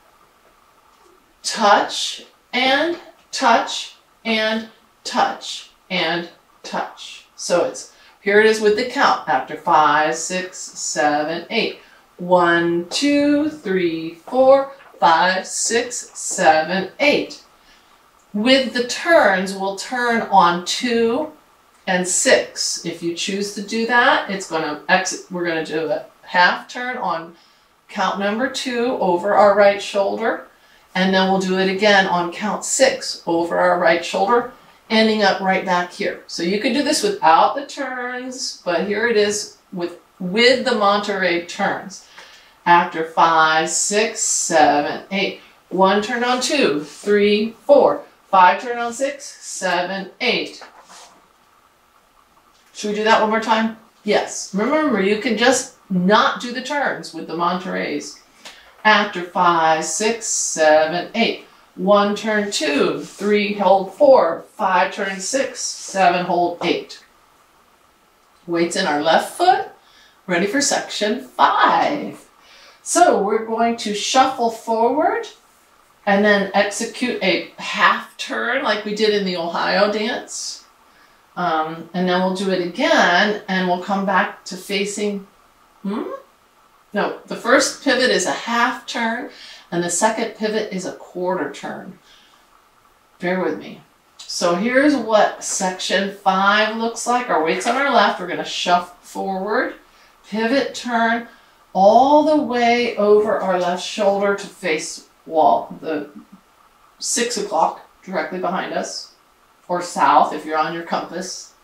touch and touch and touch and touch. So here it is with the count after 5, 6, 7, 8. 1, 2, 3, 4, 5, 6, 7, 8. With the turns, we'll turn on 2 and 6. If you choose to do that, we're going to do a half turn on count number 2 over our right shoulder, and then we'll do it again on count 6 over our right shoulder, ending up right back here. So you can do this without the turns, but here it is with the Monterey turns. After 5, 6, 7, 8. 1 turn on 2, 3, 4. 5 turn on 6, 7, 8. Should we do that one more time? Yes. Remember, you can just not do the turns with the Montereys. After 5, 6, 7, 8. 1 turn 2, 3 hold 4, 5 turn 6, 7 hold 8. Weights in our left foot. Ready for section 5. So we're going to shuffle forward and then execute a half turn like we did in the Ohio dance. And then we'll do it again and we'll come back to facing, no, the first pivot is a half turn and the second pivot is a quarter turn. Bear with me. So here's what section 5 looks like. Our weights on our left, we're going to shuffle forward, pivot, turn, all the way over our left shoulder to face wall, the 6 o'clock directly behind us, or south if you're on your compass.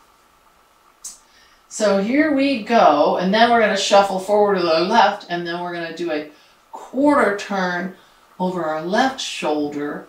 So here we go, and then we're going to shuffle forward to the left, and then we're going to do a quarter turn over our left shoulder,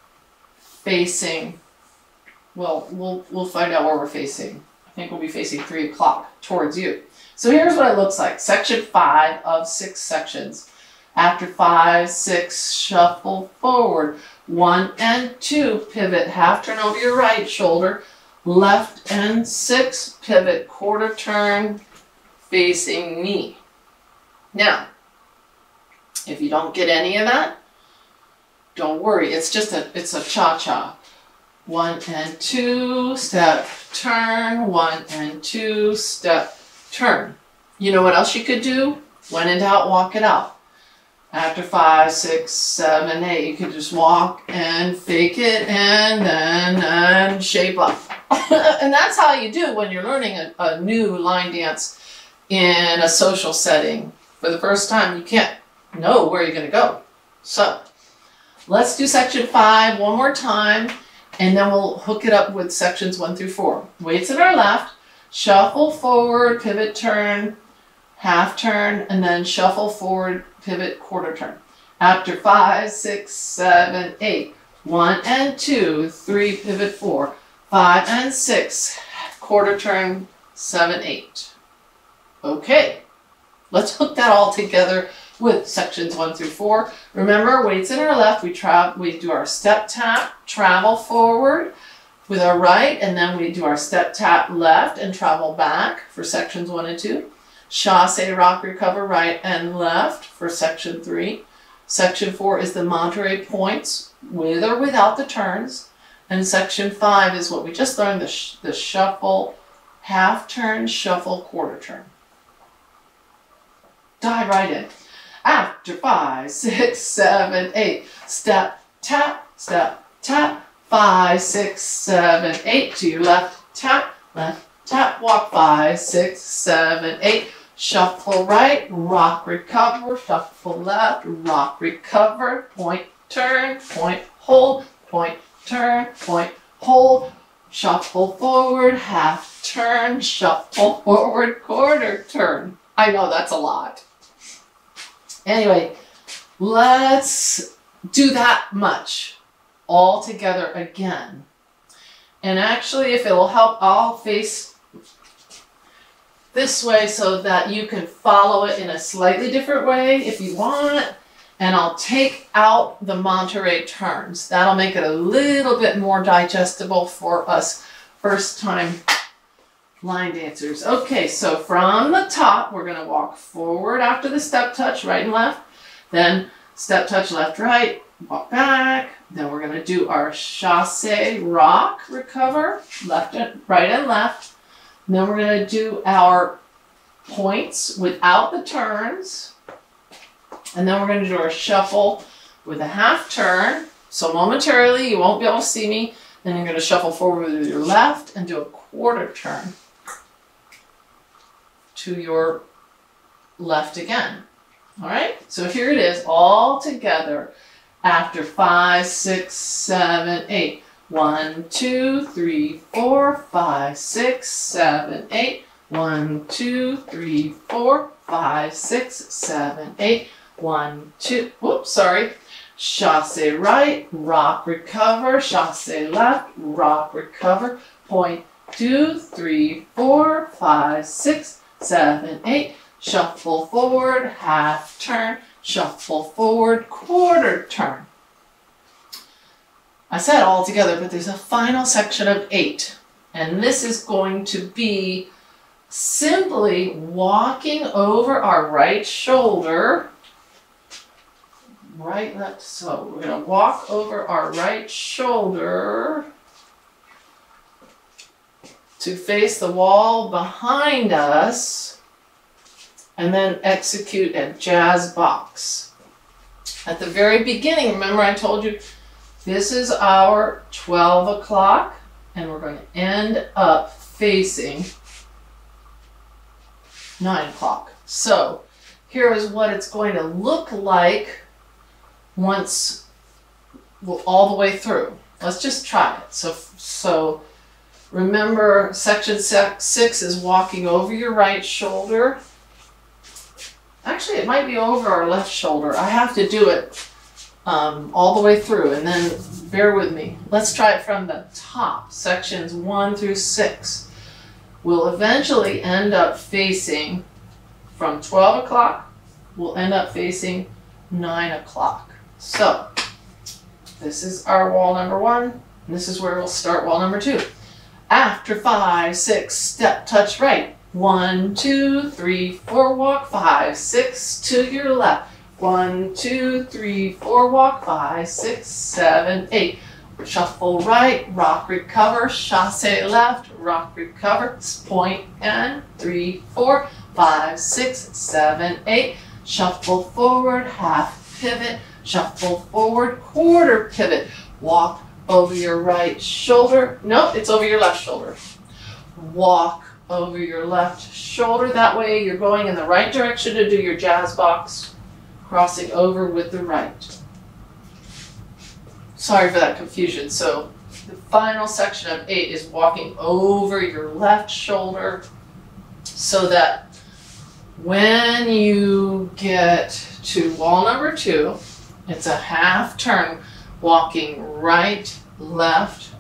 facing, well, we'll find out where we're facing. I think we'll be facing 3 o'clock towards you. So here's what it looks like. Section 5 of 6 sections. After 5, 6, shuffle forward. 1 and 2, pivot, half turn over your right shoulder. Left and 6, pivot, quarter turn, facing me. Now, if you don't get any of that, don't worry. It's a cha-cha. 1 and 2, step, turn. 1 and 2, step, turn. You know what else you could do? When in doubt, walk it out. After 5, 6, 7, 8, you could just walk and fake it and then shape up. And that's how you do when you're learning a new line dance in a social setting. For the first time, you can't know where you're going to go. So let's do section 5 one more time, and then we'll hook it up with sections 1 through 4. Weights in our left. Shuffle forward, pivot, turn, half turn, and then shuffle forward, pivot, quarter turn. After 5, 6, 7, 8. 1 and 2, 3, pivot, 4. 5 and 6, quarter turn, 7, 8. Okay, let's hook that all together with sections 1 through 4. Remember, weights in our left, we do our step tap, travel forward with our right, and then we do our step tap left and travel back for sections 1 and 2. Chassé, rock, recover, right and left for section 3. Section 4 is the Monterey points with or without the turns. And section 5 is what we just learned, the shuffle, half turn, shuffle, quarter turn. Dive right in. After 5, 6, 7, 8. Step, tap, step, tap. 5, 6, 7, 8. To your left, tap, walk. 5, 6, 7, 8. Shuffle right, rock, recover, shuffle left, rock, recover, point, turn, point, hold, point, turn, point, hold, shuffle forward, half turn, shuffle forward, quarter turn. I know that's a lot. Anyway, let's do that much all together again. And actually, if it'll help, I'll face this way so that you can follow it in a slightly different way if you want. And I'll take out the Monterey turns. That'll make it a little bit more digestible for us first time line dancers. Okay, so from the top, we're gonna walk forward after the step touch, right and left. Then step touch, left, right, walk back. Then we're gonna do our chassé rock recover, left and right and left. And then we're gonna do our points without the turns. And then we're going to do our shuffle with a half turn. So momentarily, you won't be able to see me. Then you're going to shuffle forward with your left and do a quarter turn to your left again. All right? So here it is all together after 5, 6, 7, 8. 1, 2, 3, 4, 5, 6, 7, 8. 1, 2, 3, 4, 5, 6, 7, 8. 1, 2, whoops, sorry. Chassé right, rock, recover, chassé left, rock, recover. Point, 2, 3, 4, 5, 6, 7, 8. Shuffle forward, half turn, shuffle forward, quarter turn. I said all together, but there's a final section of 8. And this is going to be simply walking over our right shoulder. Right, left, so we're going to walk over our right shoulder to face the wall behind us and then execute a jazz box. At the very beginning, remember I told you this is our 12 o'clock and we're going to end up facing 9 o'clock. So here is what it's going to look like once all the way through. Let's just try it. So remember section 6 is walking over your right shoulder. Actually, it might be over our left shoulder. I have to do it all the way through, and then bear with me. Let's try it from the top, sections 1 through 6. We'll eventually end up facing, from 12 o'clock, we'll end up facing 9 o'clock. So, this is our wall number 1, and this is where we'll start wall number 2. After 5, 6, step, touch right. 1, 2, 3, 4, walk, 5, 6, to your left. 1, 2, 3, 4, walk, 5, 6, 7, 8. Shuffle right, rock, recover, chassé left, rock, recover, point, and 3, 4, 5, 6, 7, 8. Shuffle forward, half pivot, shuffle forward, quarter pivot. Walk over your right shoulder. Nope, it's over your left shoulder. Walk over your left shoulder. That way you're going in the right direction to do your jazz box, crossing over with the right. Sorry for that confusion. So the final section of 8 is walking over your left shoulder so that when you get to wall number 2, it's a half turn, walking right, left,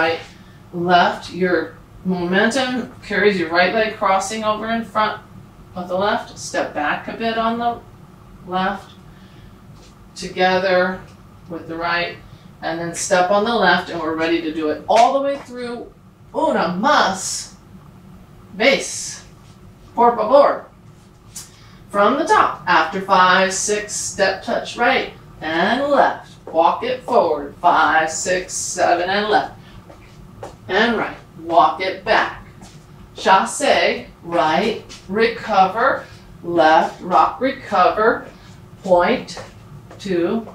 your momentum carries your right leg crossing over in front of the left, step back a bit on the left, together with the right, and then step on the left, and we're ready to do it all the way through. Una más vez, por favor. From the top, after 5, 6, step, touch right and left. Walk it forward, 5, 6, 7, and left. And right. Walk it back. Chassé, right, recover, left, rock, recover, point, 2,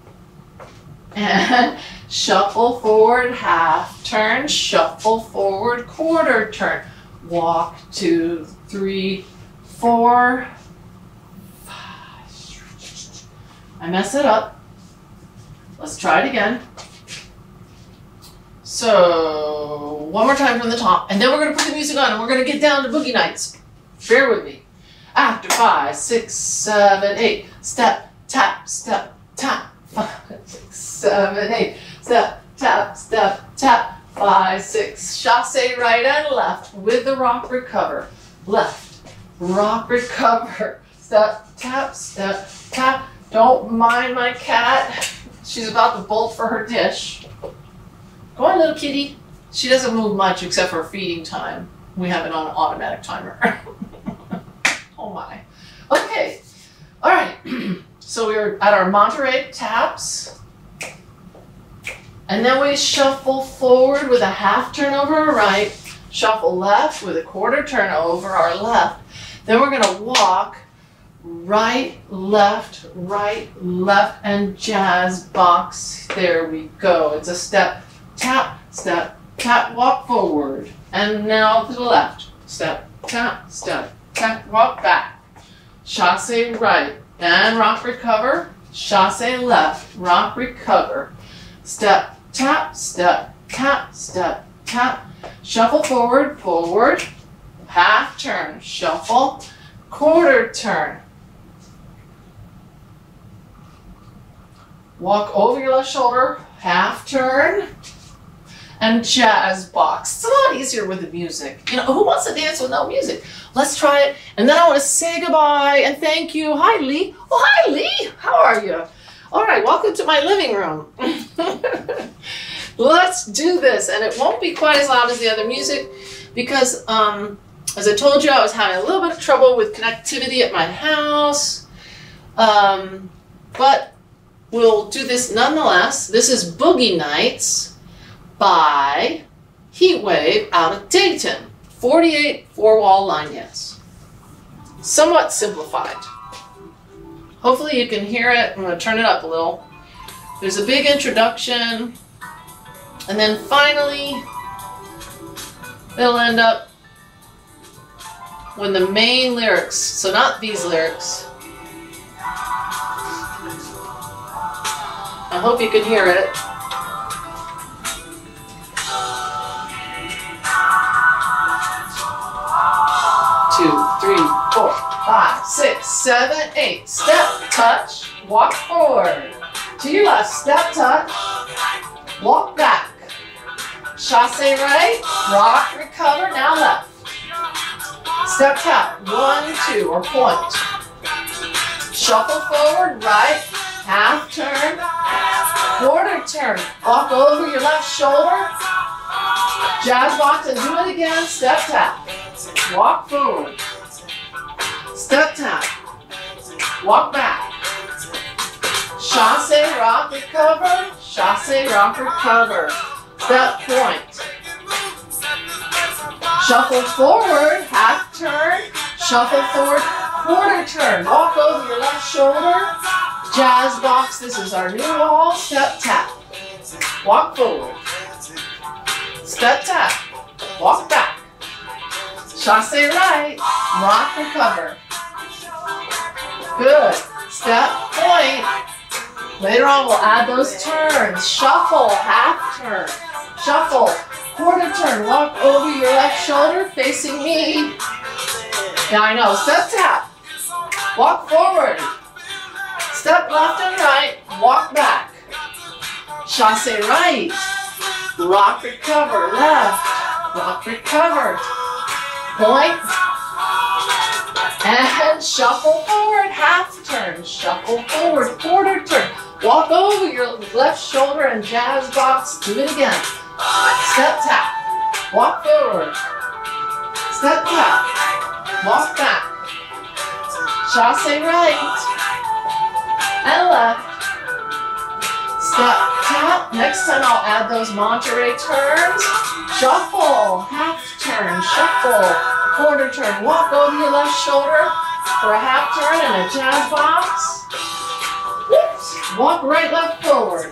and shuffle forward, half turn, shuffle forward, quarter turn. Walk, 2, 3, 4, 5. I mess it up. Let's try it again. So, one more time from the top, and then we're going to put the music on, and we're going to get down to Boogie Nights. Bear with me. After 5, 6, 7, 8, step, tap, 5, 6, 7, 8, step, tap, 5, 5, 6. Chasse right and left with the rock recover. Left, rock recover. Step, tap, step, tap. Don't mind my cat. She's about to bolt for her dish. Go on, little kitty. She doesn't move much except for feeding time. We have it on an automatic timer. Oh my. Okay. All right. So we're at our Monterey taps. And then we shuffle forward with a half turn over our right. Shuffle left with a quarter turn over our left. Then we're going to walk right, left, and jazz box. There we go. It's a step, tap, walk forward. And now to the left. Step, tap, walk back. Chasse right and rock recover. Chasse left, rock recover. Step, tap, tap. Shuffle forward. Half turn, shuffle, quarter turn. Walk over your left shoulder, half turn, and jazz box. It's a lot easier with the music. You know, who wants to dance with no music? Let's try it. And then I want to say goodbye and thank you. Hi, Lee. Oh, hi, Lee. How are you? All right, welcome to my living room. Let's do this. And it won't be quite as loud as the other music because, as I told you, I was having a little bit of trouble with connectivity at my house. But we'll do this nonetheless. This is Boogie Nights by Heatwave out of Dayton. 48 4-wall line dance. Somewhat simplified. Hopefully you can hear it. I'm going to turn it up a little. There's a big introduction. And then finally, it'll end up when the main lyrics, so not these lyrics. I hope you can hear it. 2, 3, 4, 5, 6, 7, 8. Step, touch, walk forward. To your left, step, touch, walk back. Chasse right, rock, recover, now left. Step, tap, 1, 2, or point. Shuffle forward, right, half turn, quarter turn. Walk over your left shoulder. Jazz box and do it again. Step, tap. Walk forward. Step, tap. Walk back. Chasse, rock, recover. Chasse, rock, recover. Step, point. Shuffle forward, half turn. Shuffle forward, quarter turn. Walk over your left shoulder. Jazz box, this is our new wall. Step, tap. Walk forward. Step, tap. Walk back. Chasse right. Rock, recover. Good. Step, point. Later on we'll add those turns. Shuffle, half turn. Shuffle, quarter turn. Walk over your left shoulder facing me. Now I know. Step, tap. Walk forward. Step left and right. Walk back. Chasse right. Rock, recover, left. Rock, recover. Point. And shuffle forward, half turn. Shuffle forward, quarter turn. Walk over your left shoulder and jazz box. Do it again. Step, tap. Walk forward. Step, tap. Walk back. Chasse right. And left. Step, tap. Next time I'll add those Monterey turns. Shuffle, half turn, shuffle, quarter turn. Walk over your left shoulder for a half turn and a jazz box. Whoops. Walk right, left, forward.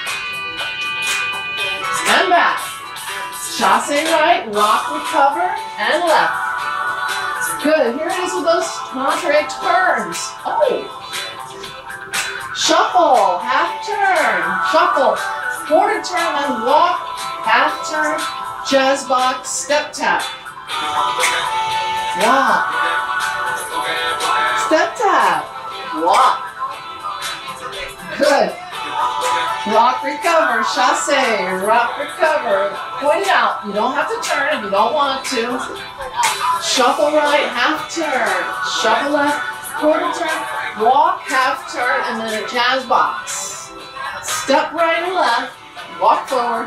And back. Chasse right, rock, recover, and left. Good. Here it is with those Monterey turns. Oh. Shuffle, half turn, shuffle, quarter turn and walk, half turn, jazz box, step tap. Walk. Step tap. Walk. Good. Rock, recover, chasse, rock, recover. Point it out. You don't have to turn if you don't want to. Shuffle right, half turn. Shuffle left, quarter turn. Walk, half turn, and then a jazz box. Step right and left. Walk forward.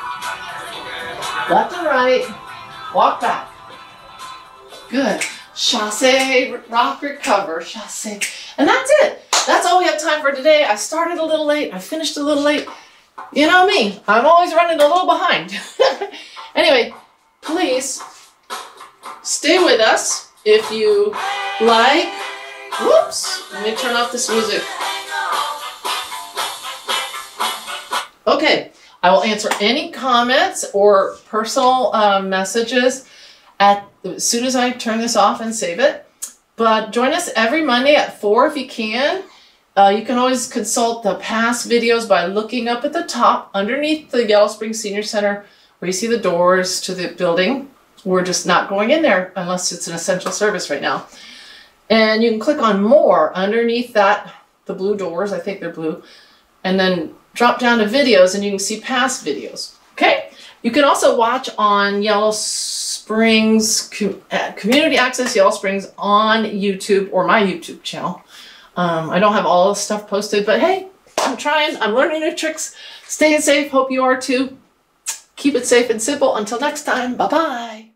Left and right. Walk back. Good. Chasse, rock, recover, chasse. And that's it. That's all we have time for today. I started a little late. I finished a little late. You know me. I'm always running a little behind. Anyway, please stay with us if you like. Whoops. Let me turn off this music. Okay. I will answer any comments or personal messages as soon as I turn this off and save it. But join us every Monday at 4 if you can. You can always consult the past videos by looking up at the top underneath the Yellow Springs Senior Center where you see the doors to the building. We're just not going in there unless it's an essential service right now. And you can click on more underneath that, the blue doors, I think they're blue, and then drop down to videos and you can see past videos. Okay? You can also watch on Yellow Springs, Community Access Yellow Springs on YouTube or my YouTube channel. I don't have all the stuff posted, but hey, I'm trying. I'm learning new tricks. Staying safe. Hope you are too. Keep it safe and simple. Until next time. Bye-bye.